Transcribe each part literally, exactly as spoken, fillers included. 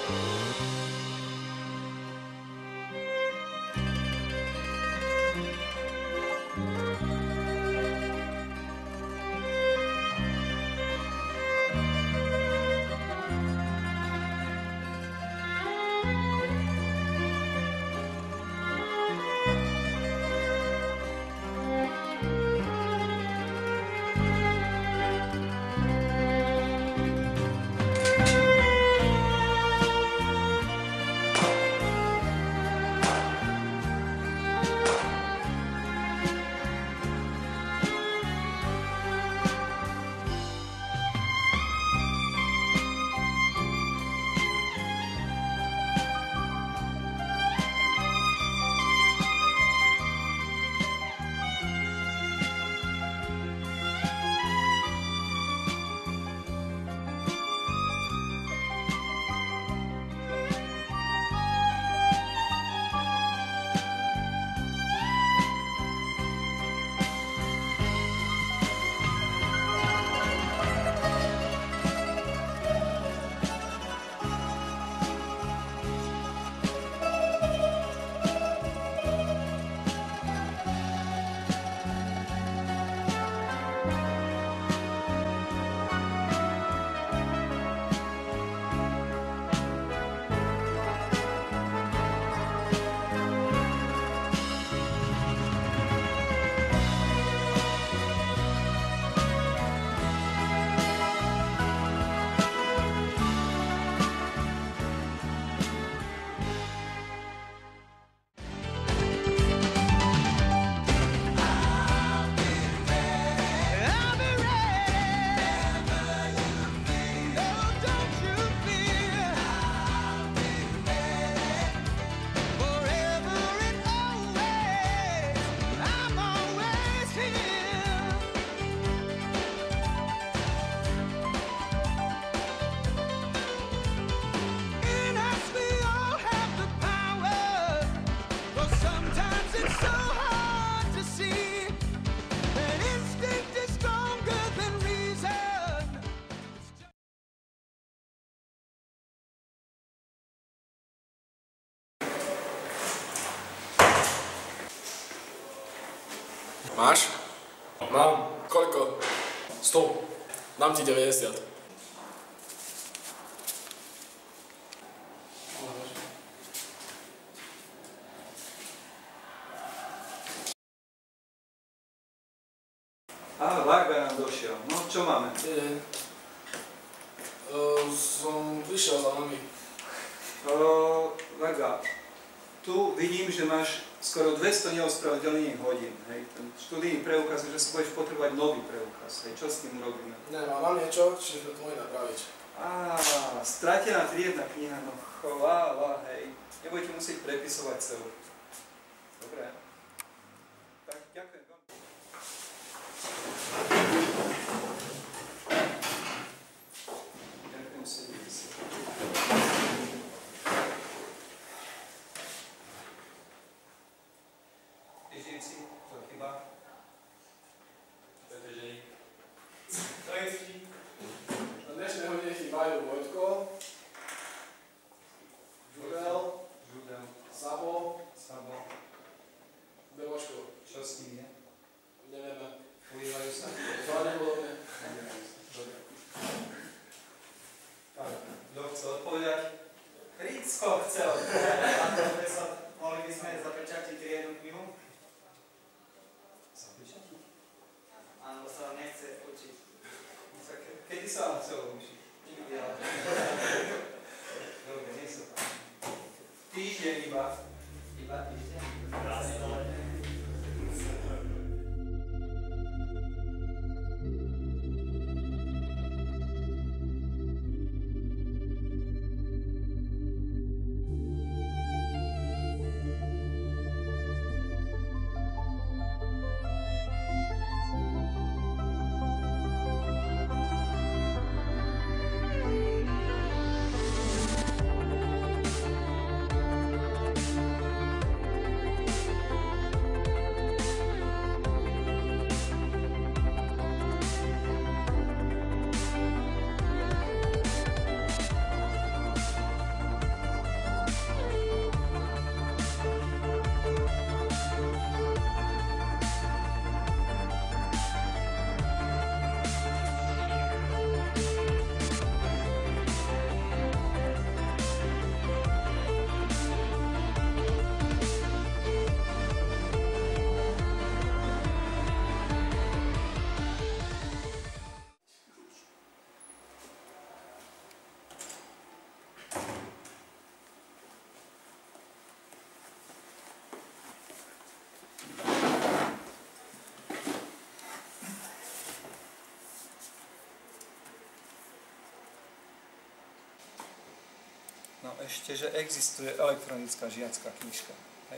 Máš? Mám. Koľko? sto. Dám ti deväťdesiat. Á, Varga nám došiel. No, čo máme? Nie. Uh, som prišiel za nami. Uh, Varga, tu vidím, že máš skoro dvesto neospravedlnených hodín. Hej. Ten študijný preukaz, že sa budeš potrebovať nový preukaz. Hej. Čo s tým urobíme? Nemám, mám niečo, čiže to môj napraviť. Á, stratená triedna kniha, no chvála, hej. Nebudete musieť prepisovať celú. Dobre. Tak, ďakujem. Ďakujem si. Ježinci, to chyba. Petržení. Zající. Na dnešnej hodine chýbajú Vojtko, Žudel, Žudel, Sabo, Sabo. Beloško. Čo s ním je? Nevieme. Ulívajú sa? Pravdepodobne. Dobre. Tak, kto chce odpovedať? Ricko chcel. Profesor, mohli by sme zapečatiť jednu knihu? Zapečatiť? Áno, sa nechce učiť. Kedy sa vám chcelo učiť? Nikdy, ale... Dobre, nech sa tam. Týždeň iba. Iba týždeň? Krásne. ešte, že existuje elektronická žiacka knižka. Hej.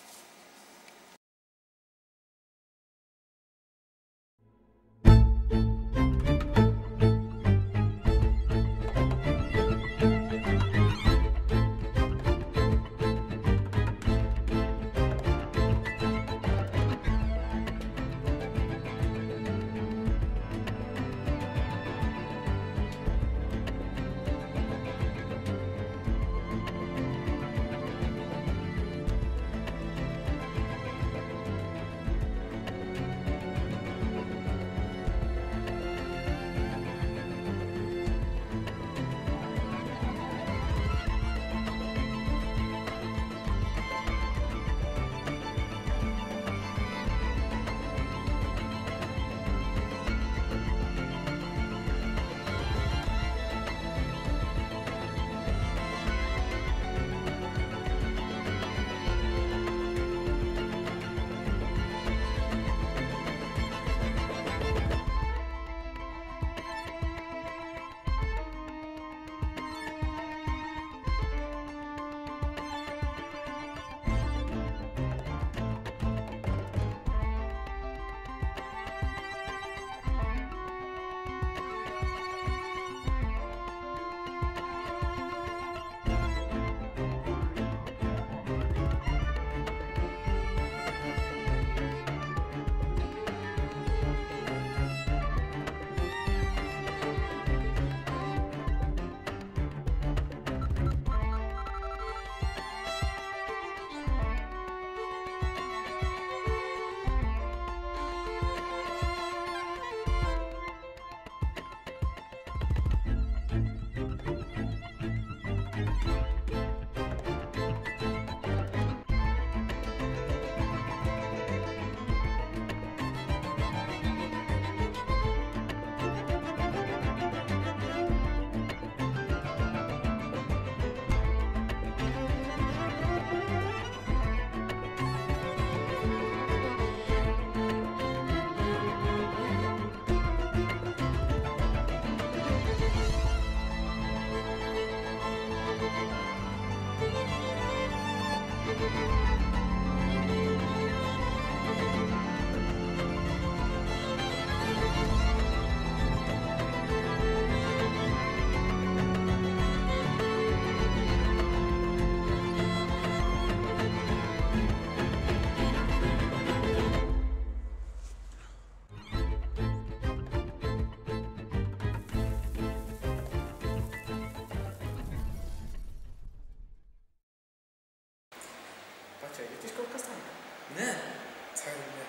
Počkaj, je ty školka stánka? Ne. Celý ne.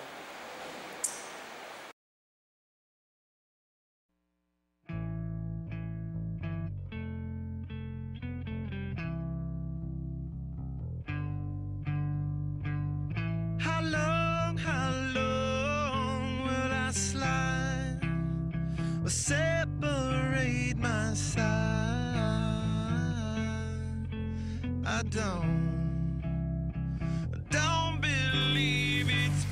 How long, how long will I slide or separate my side? I don't Don't believe it's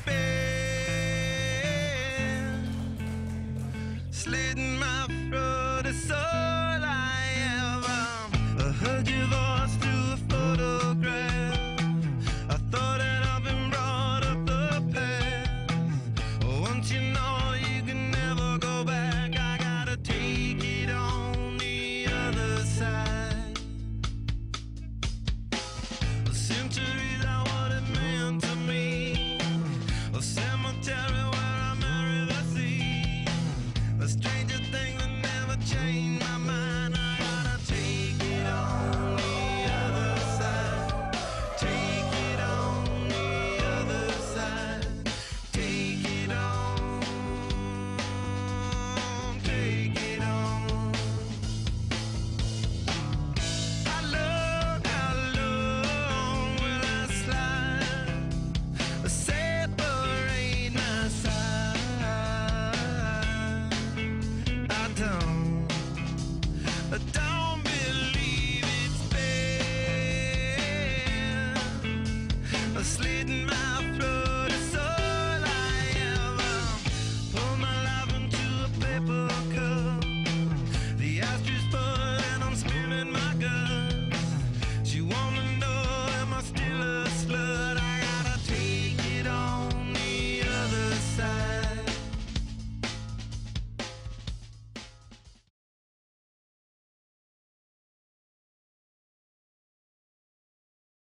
been slitting my throat. It's all I ever. I heard your voice through a photograph. I thought that I've been brought up the past. Once you know you can never go back, I gotta take it on the other side. A century that what it meant to me. A cemetery where I marry the sea. A stranger thing that never changed my mind. I gotta take it on the other side. Take it on the other side. Take it on. Take it on. How long, how long will I slide? Separate my side. I don't, I don't believe it's been slitting my